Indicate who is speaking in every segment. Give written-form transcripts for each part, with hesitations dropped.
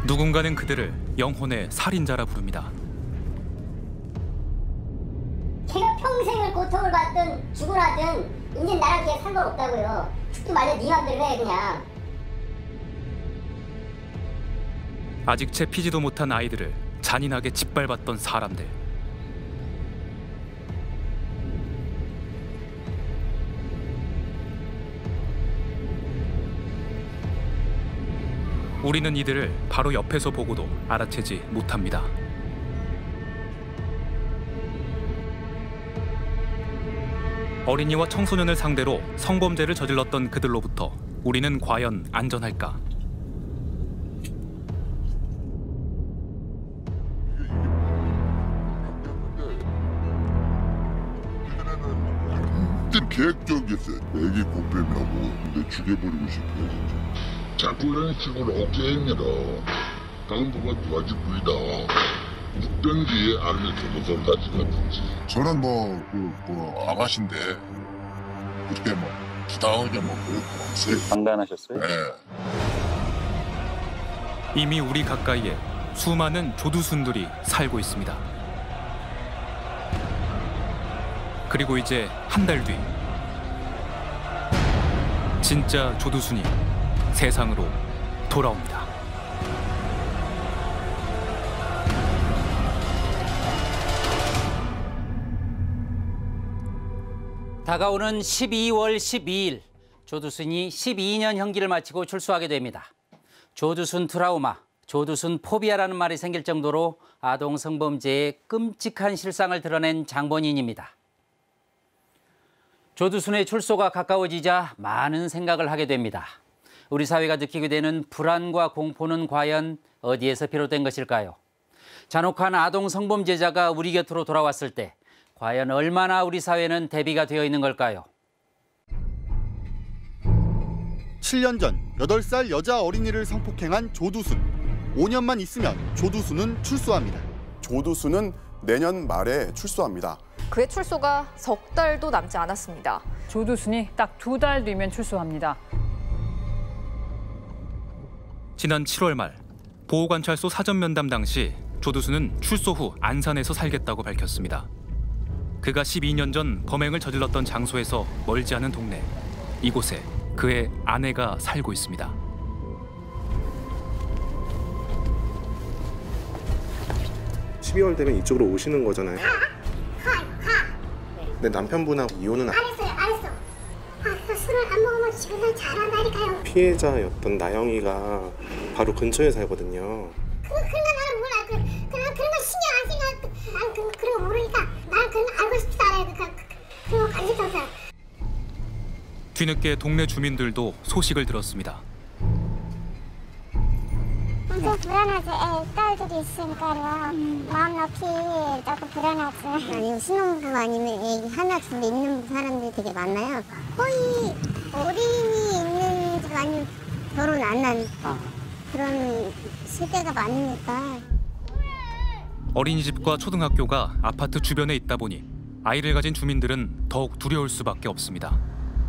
Speaker 1: 누군가는 그들을 영혼의 살인자라 부릅니다.
Speaker 2: 걔가 평생을 고통을 받든 죽으라든 이제 나랑 걔 상관없다고요. 죽든 말든 네 맘대로 해 그냥.
Speaker 1: 아직 채 피지도 못한 아이들을 잔인하게 짓밟았던 사람들. 우리는 이들을 바로 옆에서 보고도 알아채지 못합니다. 어린이와 청소년을 상대로 성범죄를 저질렀던 그들로부터 우리는 과연 안전할까?
Speaker 3: 완전 계획적이었어요. 애기 곱셈이라고. 근데 죽여버리고 싶어요 진짜. 자꾸 이런 식으로 억제입니다. 다른 부가 두 가지 부위다. 묵든지 아니면 전문성까지 같은지. 저는 아가씨인데 그렇게 부당하게 그랬고
Speaker 4: 판단하셨어요?
Speaker 3: 네.
Speaker 1: 이미 우리 가까이에 수많은 조두순들이 살고 있습니다. 그리고 이제 한 달 뒤 진짜 조두순이 세상으로 돌아옵니다.
Speaker 5: 다가오는 12월 12일 조두순이 12년 형기를 마치고 출소하게 됩니다. 조두순 트라우마, 조두순 포비아라는 말이 생길 정도로 아동 성범죄의 끔찍한 실상을 드러낸 장본인입니다. 조두순의 출소가 가까워지자 많은 생각을 하게 됩니다. 우리 사회가 느끼게 되는 불안과 공포는 과연 어디에서 비롯된 것일까요? 잔혹한 아동 성범죄자가 우리 곁으로 돌아왔을 때 과연 얼마나 우리 사회는 대비가 되어 있는 걸까요?
Speaker 6: 7년 전 8살 여자 어린이를 성폭행한 조두순. 5년만 있으면 조두순은 출소합니다.
Speaker 7: 조두순은 내년 말에 출소합니다.
Speaker 8: 그의 출소가 석 달도 남지 않았습니다.
Speaker 9: 조두순이 딱 2달 뒤면 출소합니다.
Speaker 1: 지난 7월 말 보호관찰소 사전면담 당시 조두순은 출소 후 안산에서 살겠다고 밝혔습니다. 그가 12년 전 범행을 저질렀던 장소에서 멀지 않은 동네. 이곳에 그의 아내가 살고 있습니다.
Speaker 10: 12월 되면 이쪽으로 오시는 거잖아요. 내 남편분하고 이혼은
Speaker 2: 안 했어. 술을 안 먹으면 집에서 잘한다니까요.
Speaker 10: 피해자였던 나영이가 바로 근처에 살거든요.
Speaker 2: 그러니까 나는 몰라. 그런 거 신경 안 쓰니까 난 그런 거 모르니까 나는 그런 거 알고 싶지도 않아요. 그런 거 관심 없어요.
Speaker 1: 뒤늦게 동네 주민들도 소식을 들었습니다.
Speaker 2: 엄청 불안하지. 딸들이 있으니까요. 마음 높이 자꾸 불안하지.
Speaker 11: 아니요, 신혼부부 아니면 애기 하나 둘 있는 사람들이 되게 많아요. 거의 어린이 있는 집 아니면 결혼 안 한 그런 세대가 많으니까.
Speaker 1: 어린이집과 초등학교가 아파트 주변에 있다 보니 아이를 가진 주민들은 더욱 두려울 수밖에 없습니다.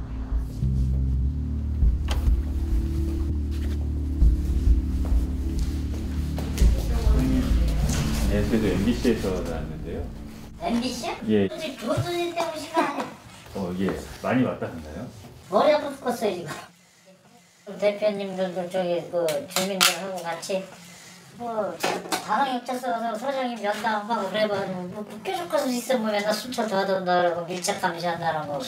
Speaker 4: 그래도 MBC에서 나왔는데요.
Speaker 2: MBC요?
Speaker 4: 예.
Speaker 2: 조두순 때문에 시간.
Speaker 4: 예. 많이 왔다 갔나요?
Speaker 2: 머리 아파 죽겠어요 지금. 대표님들도 저기 주민들하고 같이 당황역자서 가서 소장님 면담하고 그래가지고 뾰족 가서 있으면 맨날 순찰 도와준다라고 밀착 감시한다라고.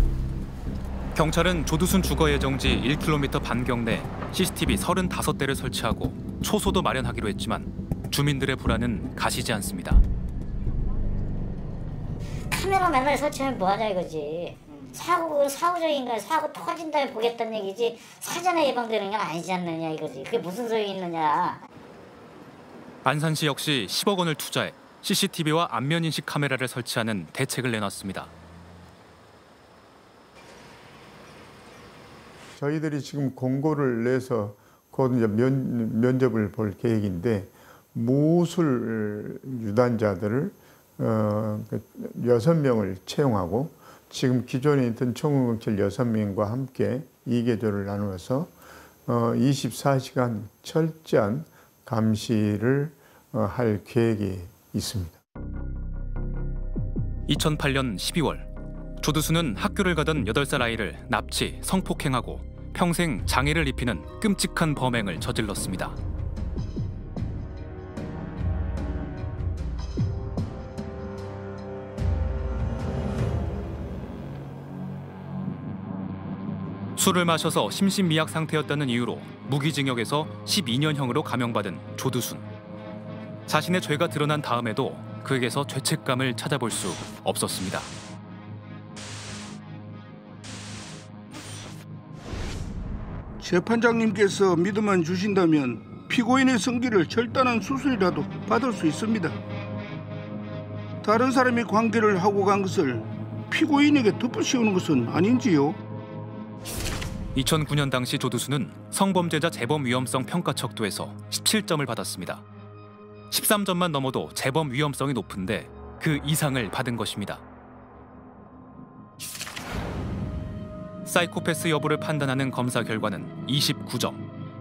Speaker 1: 경찰은 조두순 주거 예정지 1km 반경 내 CCTV 35대를 설치하고 초소도 마련하기로 했지만 주민들의 불안은 가시지 않습니다.
Speaker 2: 카메라 맨날 설치하면 뭐하냐 이거지. 사후적인 거야. 사고 터진 다음에 보겠다는 얘기지 사전에 예방되는 건 아니지 않느냐 이거지. 그게 무슨 소용이 있느냐.
Speaker 1: 안산시 역시 10억 원을 투자해 CCTV와 안면인식 카메라를 설치하는 대책을 내놨습니다.
Speaker 12: 저희들이 지금 공고를 내서 곧 이제 면접을 볼 계획인데 무술 유단자들을 6명을 채용하고 지금 기존에 있던 총무경찰 6명과 함께 2계조를 나누어서 24시간 철저한 감시를 할 계획이 있습니다.
Speaker 1: 2008년 12월 조두순은 학교를 가던 8살 아이를 납치, 성폭행하고 평생 장애를 입히는 끔찍한 범행을 저질렀습니다. 술을 마셔서 심신미약 상태였다는 이유로 무기징역에서 12년형으로 감형받은 조두순. 자신의 죄가 드러난 다음에도 그에게서 죄책감을 찾아볼 수 없었습니다.
Speaker 13: 재판장님께서 믿음만 주신다면 피고인의 성기를 절단한 수술이라도 받을 수 있습니다. 다른 사람이 관계를 하고 간 것을 피고인에게 덮어씌우는 것은 아닌지요?
Speaker 1: 2009년 당시 조두순은 성범죄자 재범 위험성 평가 척도에서 17점을 받았습니다. 13점만 넘어도 재범 위험성이 높은데 그 이상을 받은 것입니다. 사이코패스 여부를 판단하는 검사 결과는 29점.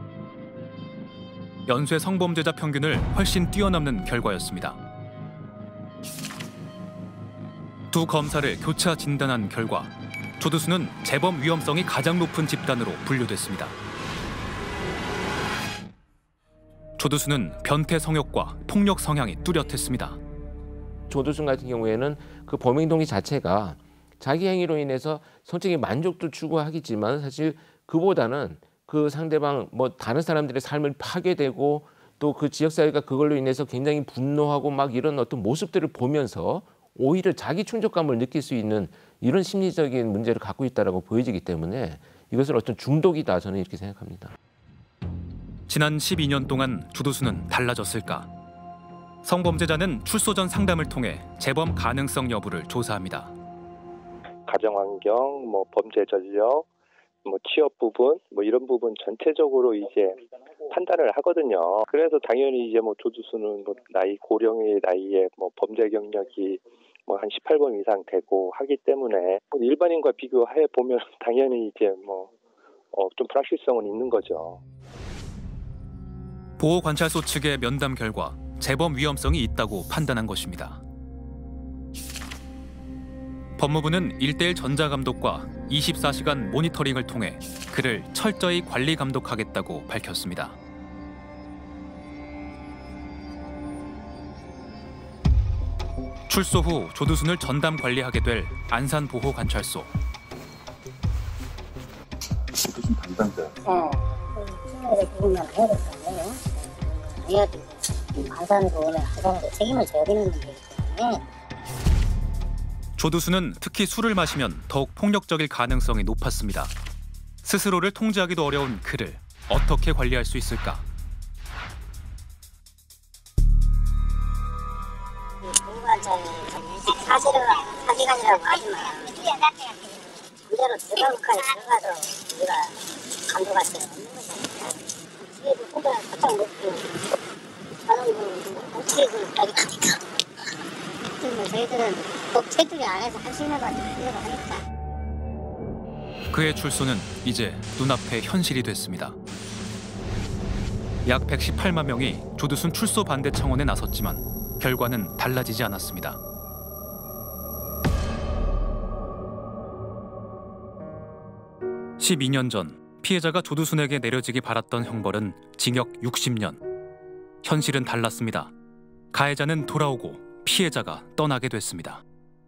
Speaker 1: 연쇄 성범죄자 평균을 훨씬 뛰어넘는 결과였습니다. 두 검사를 교차 진단한 결과 조두순은 재범 위험성이 가장 높은 집단으로 분류됐습니다. 조두순은 변태 성욕과 폭력 성향이 뚜렷했습니다.
Speaker 14: 조두순 같은 경우에는 그 범행 동기 자체가 자기 행위로 인해서 솔직히 만족도 추구하겠지만 사실 그보다는 그 상대방 다른 사람들의 삶을 파괴되고 또 그 지역사회가 그걸로 인해서 굉장히 분노하고 막 이런 어떤 모습들을 보면서 오히려 자기 충족감을 느낄 수 있는 이런 심리적인 문제를 갖고 있다고 보여지기 때문에 이것을 어떤 중독이다 저는 이렇게 생각합니다.
Speaker 1: 지난 12년 동안 조두순은 달라졌을까? 성범죄자는 출소 전 상담을 통해 재범 가능성 여부를 조사합니다.
Speaker 15: 가정환경, 범죄 전력, 취업 부분, 이런 부분 전체적으로 이제 판단을 하거든요. 그래서 당연히 이제 조두순은 나이 고령의 나이에 범죄 경력이 한 18번 이상 되고 하기 때문에 일반인과 비교해 보면 당연히 이제 좀 불확실성은 있는 거죠.
Speaker 1: 보호관찰소 측의 면담 결과 재범 위험성이 있다고 판단한 것입니다. 법무부는 1:1 전자감독과 24시간 모니터링을 통해 그를 철저히 관리 감독하겠다고 밝혔습니다. 출소 후 조두순을 전담 관리하게 될 안산보호관찰소.
Speaker 4: 조두순 담당자.
Speaker 2: 그러면 해야 될 거 아니에요? 해야 되고 안산보호는 그동안에 책임을 져야 되는 문제이기 때문에.
Speaker 1: 조두순은 특히 술을 마시면 더욱 폭력적일 가능성이 높았습니다. 스스로를 통제하기도 어려운 그를 어떻게 관리할 수 있을까?
Speaker 2: 보호관찰이 사실은 사기관이라고 하지만 그대로 들어가고까지 들어가서 우리가 감독할 수 없는 거잖아요. 이게 혼자 바짝 먹고 사는 거 어떻게 그까지 가니까. 저희들은 법체들이 안에서 할 수 있는 거 하려고 하니까.
Speaker 1: 그의 출소는 이제 눈앞의 현실이 됐습니다. 약 118만 명이 조두순 출소 반대 청원에 나섰지만 결과는 달라지지 않았습니다. (12년) 전 피해자가 조두순에게 내려지기 바랐던 형벌은 징역 60년. 현실은 달랐습니다. 가해자는 돌아오고 피해자가 떠나게 됐습니다.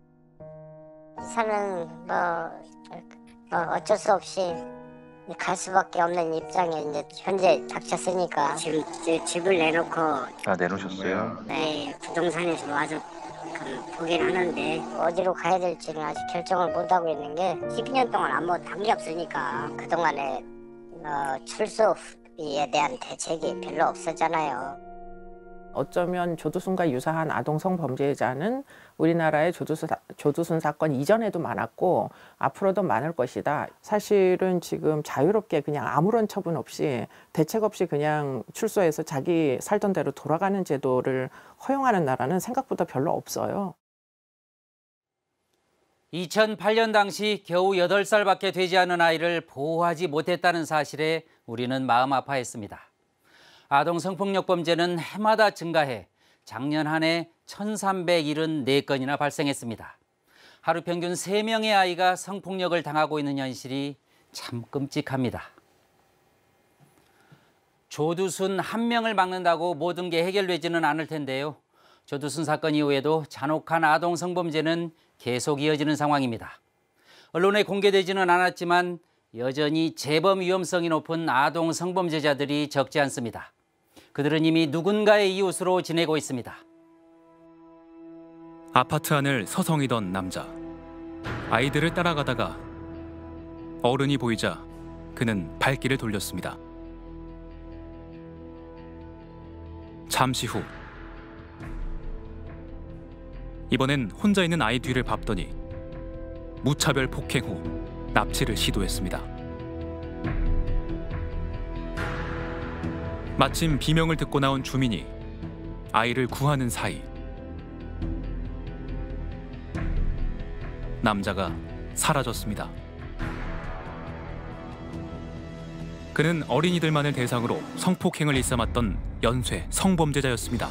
Speaker 2: 사는 어쩔 수 없이 갈 수밖에 없는 입장에 이제 현재 닥쳤으니까 지금 집을 내놓고.
Speaker 15: 내놓으셨어요?
Speaker 2: 네, 부동산에서 와서 보긴 하는데 어디로 가야 될지는 아직 결정을 못 하고 있는 게 12년 동안 아무 담이 없으니까 그동안에 출소에 대한 대책이 별로 없었잖아요.
Speaker 16: 어쩌면 조두순과 유사한 아동 성범죄자는 우리나라의 조두순 사건 이전에도 많았고 앞으로도 많을 것이다. 사실은 지금 자유롭게 그냥 아무런 처분 없이 대책 없이 그냥 출소해서 자기 살던 대로 돌아가는 제도를 허용하는 나라는 생각보다 별로 없어요.
Speaker 5: 2008년 당시 겨우 8살밖에 되지 않은 아이를 보호하지 못했다는 사실에 우리는 마음 아파했습니다. 아동 성폭력 범죄는 해마다 증가해 작년 한 해 1,374건이나 발생했습니다. 하루 평균 3명의 아이가 성폭력을 당하고 있는 현실이 참 끔찍합니다. 조두순 한 명을 막는다고 모든 게 해결되지는 않을 텐데요. 조두순 사건 이후에도 잔혹한 아동 성범죄는 계속 이어지는 상황입니다. 언론에 공개되지는 않았지만 여전히 재범 위험성이 높은 아동 성범죄자들이 적지 않습니다. 그들은 이미 누군가의 이웃으로 지내고 있습니다.
Speaker 1: 아파트 안을 서성이던 남자. 아이들을 따라가다가 어른이 보이자 그는 발길을 돌렸습니다. 잠시 후 이번엔 혼자 있는 아이 뒤를 밟더니 무차별 폭행 후 납치를 시도했습니다. 마침 비명을 듣고 나온 주민이 아이를 구하는 사이 남자가 사라졌습니다. 그는 어린이들만을 대상으로 성폭행을 일삼았던 연쇄 성범죄자였습니다.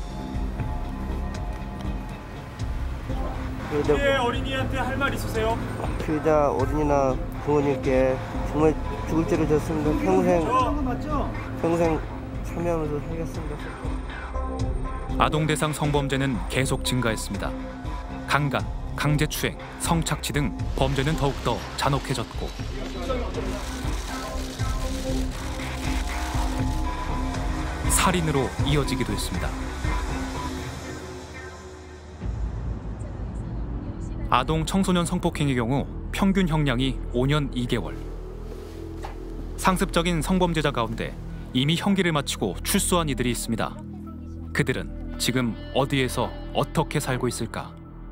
Speaker 17: 피해 어린이한테 할 말 있으세요?
Speaker 18: 피해자 어린이나 부모님께 정말 죽을 죄를 졌습니다. 평생 참여하면서 살겠습니다.
Speaker 1: 아동 대상 성범죄는 계속 증가했습니다. 강간, 강제추행, 성착취 등 범죄는 더욱더 잔혹해졌고 살인으로 이어지기도 했습니다. 아동 청소년 성폭행의 경우 평균 형량이 5년 2개월. 상습적인 성범죄자 가운데 이미 형기를 마치고 출소한 이들이 있습니다. 그들은 지금 어디에서 어떻게 살고 있을까?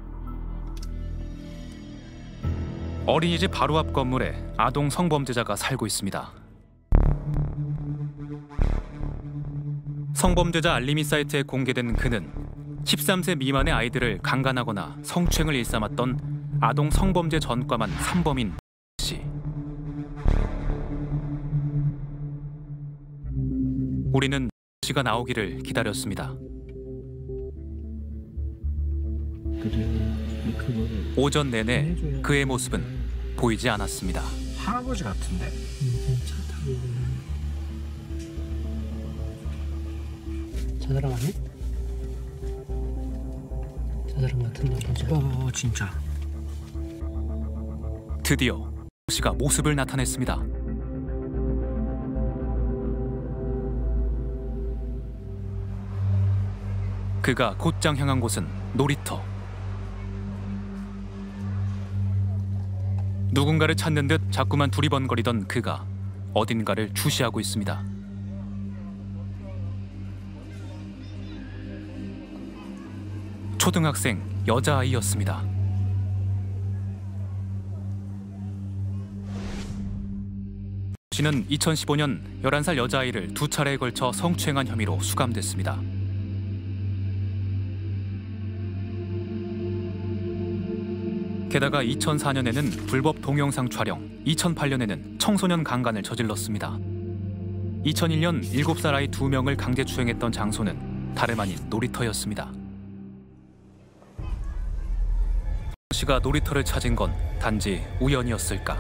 Speaker 1: 어린이집 바로 앞 건물에 아동 성범죄자가 살고 있습니다. 성범죄자 알림이 사이트에 공개된 그는 13세 미만의 아이들을 강간하거나 성추행을 일삼았던 아동 성범죄 전과만 3범인 씨. 우리는 씨가 나오기를 기다렸습니다. 오전 내내 그의 모습은 보이지 않았습니다.
Speaker 17: 할아버지 같은데.
Speaker 19: 저 사람 아니야? 저 사람 같은 남자.
Speaker 17: 진짜.
Speaker 1: 드디어 씨가 모습을 나타냈습니다. 그가 곧장 향한 곳은 놀이터. 누군가를 찾는 듯 자꾸만 두리번거리던 그가 어딘가를 주시하고 있습니다. 초등학생 여자아이였습니다. 씨는 2015년 11살 여자아이를 2차례에 걸쳐 성추행한 혐의로 수감됐습니다. 게다가 2004년에는 불법 동영상 촬영, 2008년에는 청소년 강간을 저질렀습니다. 2001년 7살 아이 2명을 강제추행했던 장소는 다름 아닌 놀이터였습니다. 씨가 놀이터를 찾은 건 단지 우연이었을까?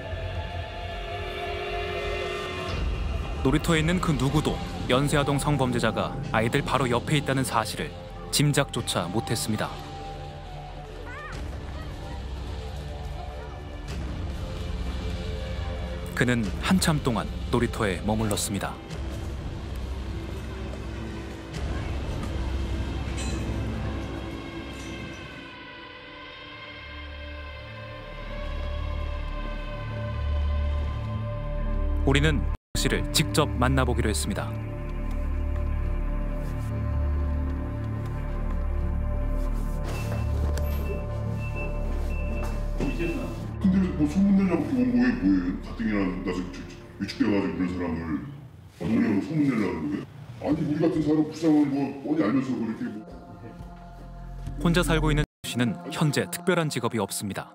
Speaker 1: 놀이터에 있는 그 누구도 연쇄아동 성범죄자가 아이들 바로 옆에 있다는 사실을 짐작조차 못했습니다. 그는 한참 동안 놀이터에 머물렀습니다. 우리는 씨를 직접 만나보기로 했습니다.
Speaker 3: 근데 뭐 소문내려고 온 거에 뭐예요? 가뜩이나 나서 위축돼가지고 그런 사람을 뭐냐고 소문내려고 거예요? 아니 우리 같은 사람 불쌍한 거 뻔히 알면서 그렇게
Speaker 1: 혼자 살고 있는 씨는 현재 특별한 직업이 없습니다.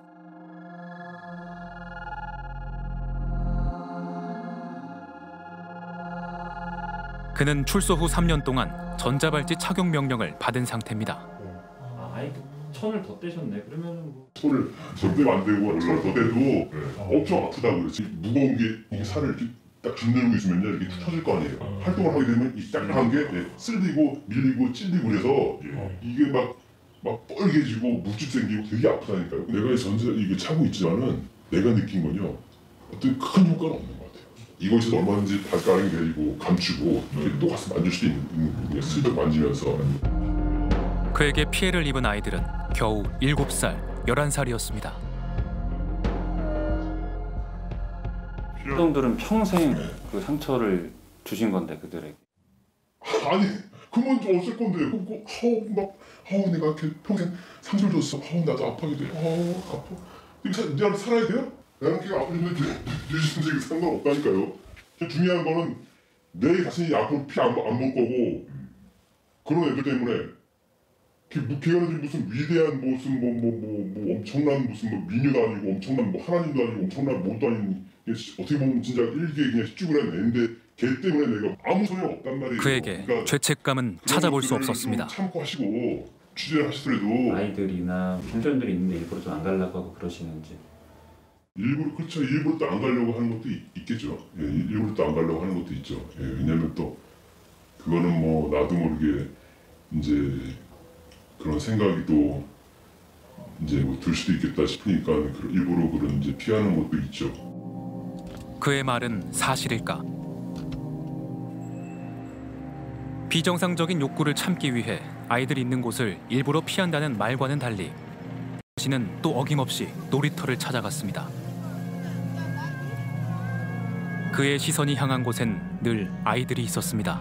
Speaker 1: 그는 출소 후 3년 동안 전자발찌 착용 명령을 받은 상태입니다.
Speaker 17: 아예 천을 더 떼셨네. 그러면은 뭐
Speaker 3: 손을 절대 안 대고 손을 더 대도 엄청 아프다고요. 무거운 게 이게 살을 이렇게 딱 짓누르고 있으면요 이렇게 툭 터질 거 아니에요. 활동을 하게 되면 이 딱딱한 게 쓸리고 밀리고 찔리고 그래서 이게 막 뻘개지고 물집 생기고 되게 아프다니까요. 내가 전세 이게 차고 있지만은 내가 느낀 건요 어떤 큰 효과는 없는 것 같아요. 이거 있어서 얼마든지 발가락이 내리고 감추고 또 가서 만질 수도 있는 거예요. 슬쩍 만지면서.
Speaker 1: 그에게 피해를 입은 아이들은 겨우 7살, 11살이었습니다.
Speaker 20: 형들은 평생 그 상처를 주신 건데 그들에게.
Speaker 3: 아니 그건 좀 없을 건데 내가 이렇게 평생 상처를 줬어. 나도 아파게 돼. 아파. 이거 살아야 돼요? 나는 걔가 아프는데 유지선생이 상관없다니까요. 중요한 거는 내 자신이 앞으로 피 안 볼 거고 그런 애들 때문에 걔가 무슨 위대한 무슨 뭐 엄청난 무슨 미녀도 아니고 엄청난 하나님도 아니고 엄청난 뭐도 아닌 어떻게 보면 진짜 일개 그냥 쭈그란 애인데 걔 때문에 내가 아무 소용 없단 말이에요.
Speaker 1: 그에게 그러니까 죄책감은 찾아볼 수 없었습니다.
Speaker 3: 참고 하시고 취재를 하시더라도
Speaker 20: 아이들이나 빈손들이 있는데 일부러 좀 안 가려고 하고 그러시는지.
Speaker 3: 일부러 또 안 가려고 하는 것도 있겠죠. 일부러 또 안 가려고 하는 것도 있죠. 왜냐면 또 그거는 뭐 나도 모르게 이제 그런 생각이 또 이제 들 수도 있겠다 싶으니까 일부러 그런 이제 피하는 것도 있죠.
Speaker 1: 그의 말은 사실일까? 비정상적인 욕구를 참기 위해 아이들 있는 곳을 일부러 피한다는 말과는 달리 씨는 또 어김없이 놀이터를 찾아갔습니다. 그의 시선이 향한 곳엔 늘 아이들이 있었습니다.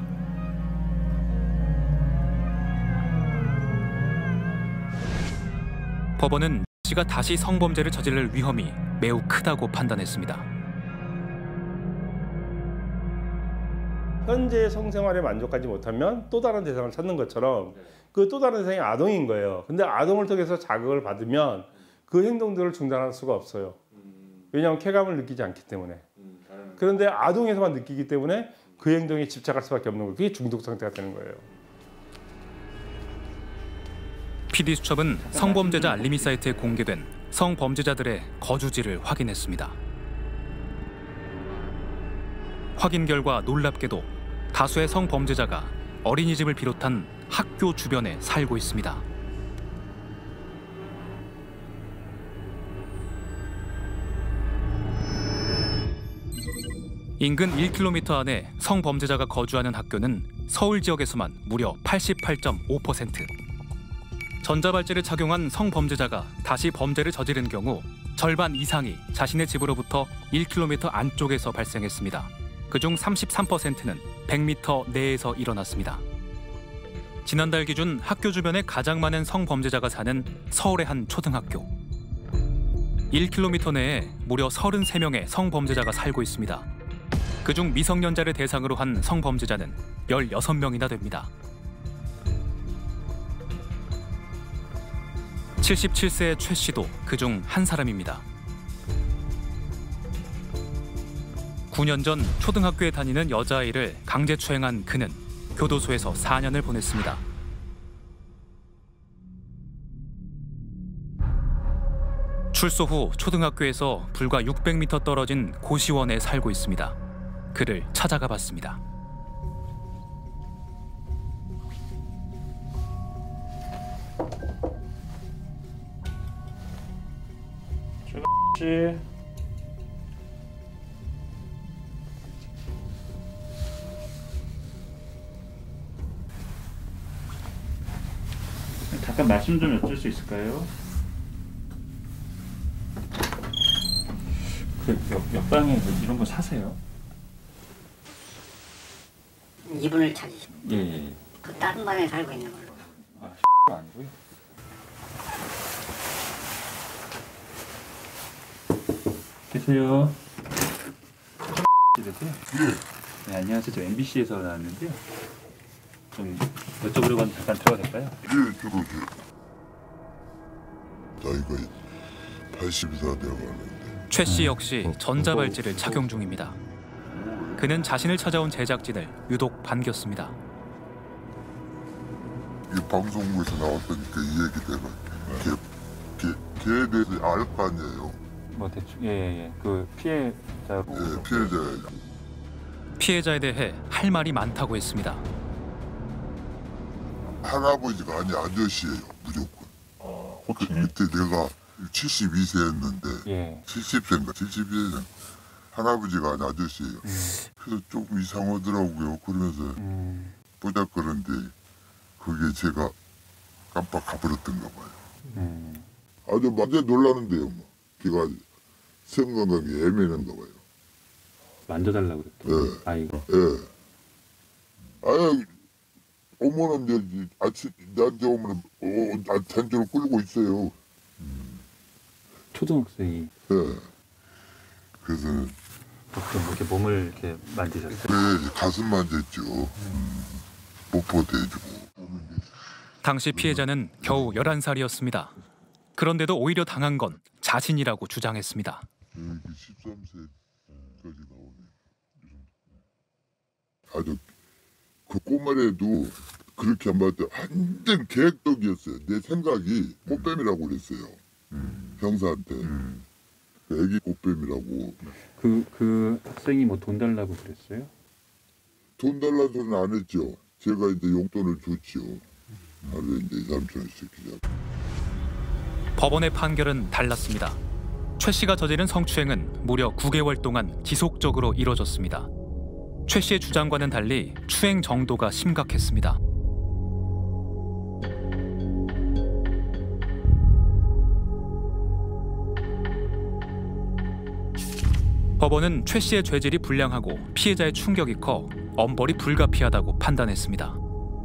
Speaker 1: 법원은 씨가 다시 성범죄를 저지를 위험이 매우 크다고 판단했습니다.
Speaker 17: 현재 성생활에 만족하지 못하면 또 다른 대상을 찾는 것처럼 그 또 다른 대상이 아동인 거예요. 근데 아동을 통해서 자극을 받으면 그 행동들을 중단할 수가 없어요. 왜냐하면 쾌감을 느끼지 않기 때문에. 그런데 아동에서만 느끼기 때문에 그 행동에 집착할 수밖에 없는 거예요. 그게 중독 상태가 되는 거예요.
Speaker 1: PD수첩은 성범죄자 알림이 사이트에 공개된 성범죄자들의 거주지를 확인했습니다. 확인 결과 놀랍게도 다수의 성범죄자가 어린이집을 비롯한 학교 주변에 살고 있습니다. 인근 1km 안에 성범죄자가 거주하는 학교는 서울 지역에서만 무려 88.5%. 전자발찌를 착용한 성범죄자가 다시 범죄를 저지른 경우 절반 이상이 자신의 집으로부터 1km 안쪽에서 발생했습니다. 그중 33%는 100m 내에서 일어났습니다. 지난달 기준 학교 주변에 가장 많은 성범죄자가 사는 서울의 한 초등학교. 1km 내에 무려 33명의 성범죄자가 살고 있습니다. 그중 미성년자를 대상으로 한 성범죄자는 16명이나 됩니다. 77세의 최 씨도 그중 한 사람입니다. 9년 전 초등학교에 다니는 여자아이를 강제추행한 그는 교도소에서 4년을 보냈습니다. 출소 후 초등학교에서 불과 600m 떨어진 고시원에 살고 있습니다. 그를 찾아가 봤습니다.
Speaker 17: 씨.
Speaker 20: 잠깐 말씀 좀 여쭐 수 있을까요? 그 옆방에 이런 거 사세요?
Speaker 2: 이분을 찾으시고.
Speaker 20: 예.
Speaker 2: 그 다른 방에 살고 있는 걸로.
Speaker 20: 아, 아니고요. 계세요. 되세요?
Speaker 3: 예.
Speaker 20: 네, 안녕하세요. 저 MBC에서 나왔는데요. 좀 여쭤보려고 하는데 잠깐 들어가도 될까요?
Speaker 3: 예, 들어오세요. 나이가 84 되어가는데.
Speaker 1: 최 씨 역시 전자발찌를 착용 중입니다. 그는 자신을 찾아온 제작진을 유독 반겼습니다.
Speaker 3: 이 방송국에서 나왔다니까 이 얘기 내가 걔에 대해서 알 거 아니에요.
Speaker 20: 뭐 대충 그 피해자로.
Speaker 3: 예, 피해자예요.
Speaker 1: 피해자에 대해 할 말이 많다고 했습니다.
Speaker 3: 할아버지가 아니 아저씨예요, 무조건. 그때 내가 72세였는데 70세인가 72세 할아버지가 아니 아저씨예요. 그래서 조금 이상하더라고요. 그러면서 보자그런데 그게 제가 깜빡 가버렸던가 봐요. 아주 완전 놀라는데요. 뭐. 걔가 성건강이 애매한가 봐요.
Speaker 20: 만져달라고 그랬더니 아이가.
Speaker 3: 예. 아유 어머는 아침 나한테 오면 잔줄을 끌고 있어요.
Speaker 20: 초등학생이.
Speaker 3: 예. 그래서
Speaker 20: 보통 이렇게 몸을 이렇게 만지셨어요?
Speaker 3: 그래 가슴 만졌죠. 뽀뽀도 해주고.
Speaker 1: 당시 피해자는 겨우 11살이었습니다. 그런데도 오히려 당한 건 자신이라고 주장했습니다.
Speaker 3: 13세까지 나오네. 아주 그 꼬마래도 그렇게 안 봤대. 완전 계획적이었어요. 내 생각이 꽃뱀이라고 그랬어요. 형사한테. 애기 꽃뱀이라고.
Speaker 20: 그 학생이 뭐 돈 달라고 그랬어요?
Speaker 3: 돈 달라는 소리는 안 했죠. 제가 이제 용돈을 줬죠. 하루에 이제 2, 3천원씩 기자.
Speaker 1: 법원의 판결은 달랐습니다. 최 씨가 저지른 성추행은 무려 9개월 동안 지속적으로 이뤄졌습니다. 최 씨의 주장과는 달리 추행 정도가 심각했습니다. 법원은 최 씨의 죄질이 불량하고 피해자의 충격이 커 엄벌이 불가피하다고 판단했습니다.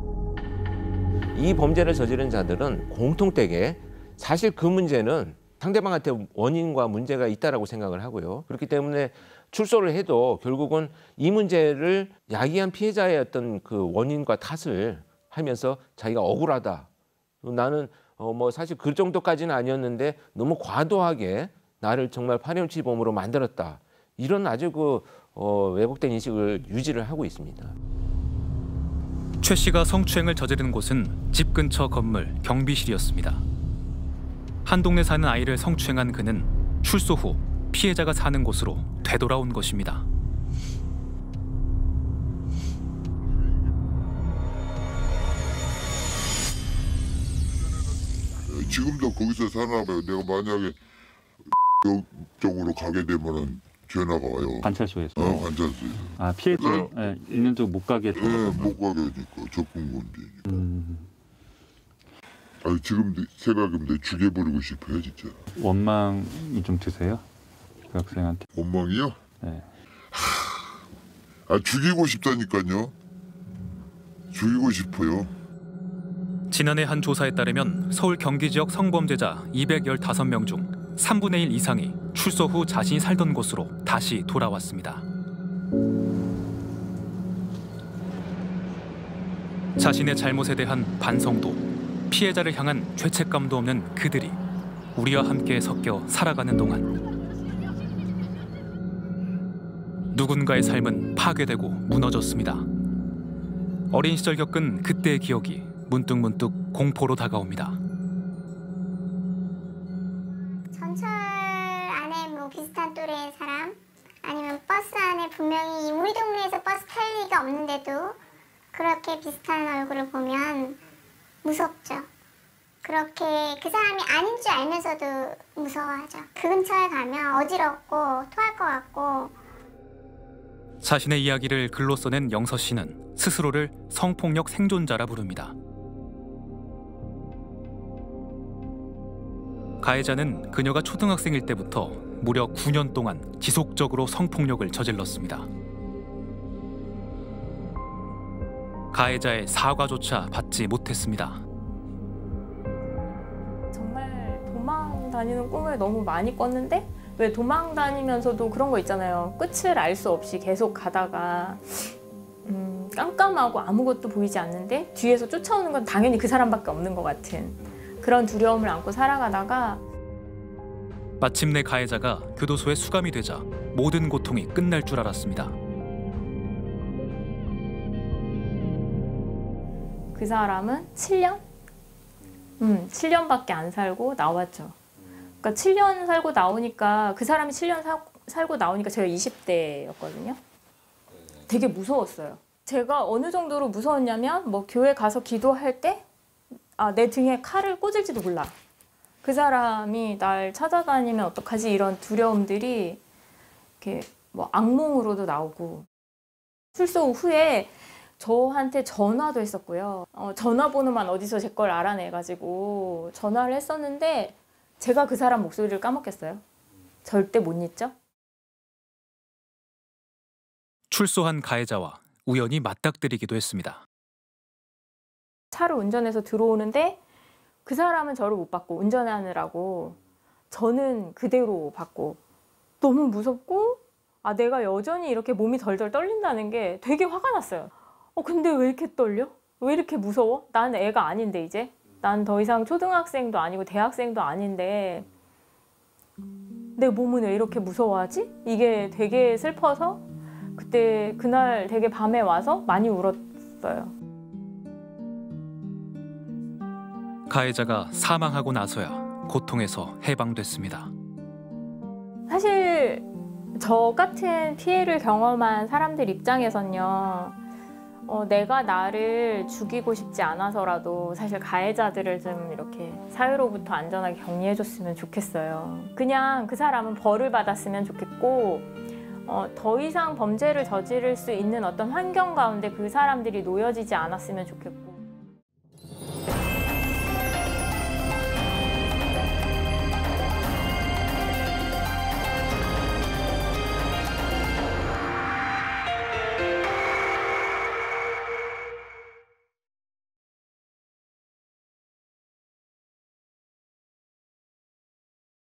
Speaker 14: 이 범죄를 저지른 자들은 공통되게 사실 그 문제는 상대방한테 원인과 문제가 있다라고 생각을 하고요. 그렇기 때문에 출소를 해도 결국은 이 문제를 야기한 피해자의 어떤 그 원인과 탓을 하면서 자기가 억울하다. 나는 뭐 사실 그 정도까지는 아니었는데 너무 과도하게 나를 정말 파렴치범으로 만들었다. 이런 아주 왜곡된 인식을 유지를 하고 있습니다.
Speaker 1: 최 씨가 성추행을 저지른 곳은 집 근처 건물 경비실이었습니다. 한 동네 사는 아이를 성추행한 그는 출소 후 피해자가 사는 곳으로 되돌아온 것입니다.
Speaker 3: 지금도 거기서 사나 봐요. 내가 만약에 쪽으로 가게 되면은 전화가 와요.
Speaker 20: 관찰소에서.
Speaker 3: 관찰소에서.
Speaker 20: 아 피해자 있는 쪽 못 가게.
Speaker 3: 못 가게 하니까 접근 금지니까. 아니 지금도 생각하면 죽여버리고 싶어요 진짜.
Speaker 20: 원망이 좀 드세요? 그 학생한테.
Speaker 3: 원망이요?
Speaker 20: 네.
Speaker 3: 죽이고 싶다니까요. 죽이고 싶어요.
Speaker 1: 지난해 한 조사에 따르면 서울 경기 지역 성범죄자 215명 중 3분의 1 이상이 출소 후 자신이 살던 곳으로 다시 돌아왔습니다. 자신의 잘못에 대한 반성도, 피해자를 향한 죄책감도 없는 그들이 우리와 함께 섞여 살아가는 동안 누군가의 삶은 파괴되고 무너졌습니다. 어린 시절 겪은 그때의 기억이 문득문득 공포로 다가옵니다.
Speaker 11: 전철 안에 뭐 비슷한 또래의 사람 아니면 버스 안에 분명히 우리 동네에서 버스 탈 리가 없는데도 그렇게 비슷한 얼굴을 보면 무섭죠. 그렇게 그 사람이 아닌 줄 알면서도 무서워하죠. 그 근처에 가면 어지럽고 토할 것 같고.
Speaker 1: 자신의 이야기를 글로 써낸 영서 씨는 스스로를 성폭력 생존자라 부릅니다. 가해자는 그녀가 초등학생일 때부터 무려 9년 동안 지속적으로 성폭력을 저질렀습니다. 가해자의 사과조차 받지 못했습니다.
Speaker 8: 정말 도망 다니는 꿈을 너무 많이 꿨는데 왜 도망 다니면서도 그런 거 있잖아요. 끝을 알 수 없이 계속 가다가 깜깜하고 아무것도 보이지 않는데 뒤에서 쫓아오는 건 당연히 그 사람밖에 없는 것 같은 그런 두려움을 안고 살아가다가
Speaker 1: 마침내 가해자가 교도소에 수감이 되자 모든 고통이 끝날 줄 알았습니다.
Speaker 8: 그 사람은 7년? 7년밖에 안 살고 나왔죠. 그러니까 7년 살고 나오니까 그 사람이 7년 살고 나오니까 제가 20대였거든요. 되게 무서웠어요. 제가 어느 정도로 무서웠냐면 뭐 교회 가서 기도할 때 내 등에 칼을 꽂을지도 몰라. 그 사람이 날 찾아다니면 어떡하지 이런 두려움들이 이렇게 뭐 악몽으로도 나오고. 출소 후에 저한테 전화도 했었고요. 전화번호만 어디서 제 걸 알아내가지고 전화를 했었는데 제가 그 사람 목소리를 까먹겠어요? 절대 못 잊죠?
Speaker 1: 출소한 가해자와 우연히 맞닥뜨리기도 했습니다.
Speaker 8: 차를 운전해서 들어오는데 그 사람은 저를 못 봤고 운전하느라고 저는 그대로 봤고 너무 무섭고 내가 여전히 이렇게 몸이 덜덜 떨린다는 게 되게 화가 났어요. 근데 왜 이렇게 떨려? 왜 이렇게 무서워? 난 애가 아닌데 이제? 난 더 이상 초등학생도 아니고 대학생도 아닌데 내 몸은 왜 이렇게 무서워하지? 이게 되게 슬퍼서 그날 되게 밤에 와서 많이 울었어요.
Speaker 1: 가해자가 사망하고 나서야 고통에서 해방됐습니다.
Speaker 8: 사실 저 같은 피해를 경험한 사람들 입장에선요. 내가 나를 죽이고 싶지 않아서라도 사실 가해자들을 좀 이렇게 사회로부터 안전하게 격리해줬으면 좋겠어요. 그냥 그 사람은 벌을 받았으면 좋겠고 더 이상 범죄를 저지를 수 있는 어떤 환경 가운데 그 사람들이 놓여지지 않았으면 좋겠고